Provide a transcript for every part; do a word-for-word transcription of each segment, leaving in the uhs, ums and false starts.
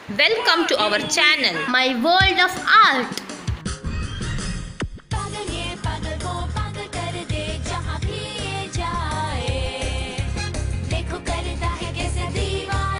Welcome to our channel, My World of Art. पागल ये पागल वो पागल कर दे जहाँ भी ये जाए देखो करता है कैसे दीवाना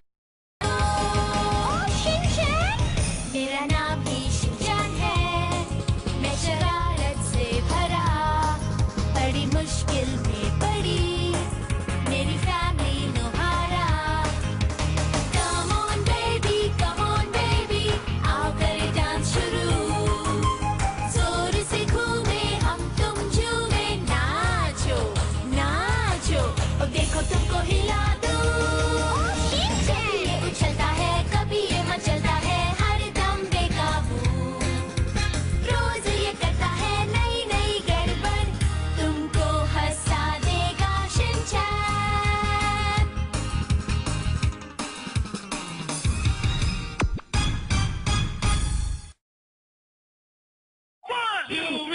शिनचैन मेरा नाम भी शिनचैन है मैं शरारत से भरा बड़ी मुश्किल में पड़ी मेरी फैमिली लोहारा Come on baby, come on baby, आओ करें डांस शुरू जोर से घूमे हम तुम झूमे नाचो नाचो और देखो तुमको हिला दूं कभी ये उछलता है कभी ये मचलता है हर दम बेकाबू रोज ये करता है नई नई गड़बड़ तुमको हंसा देगा शिनचैन One, two,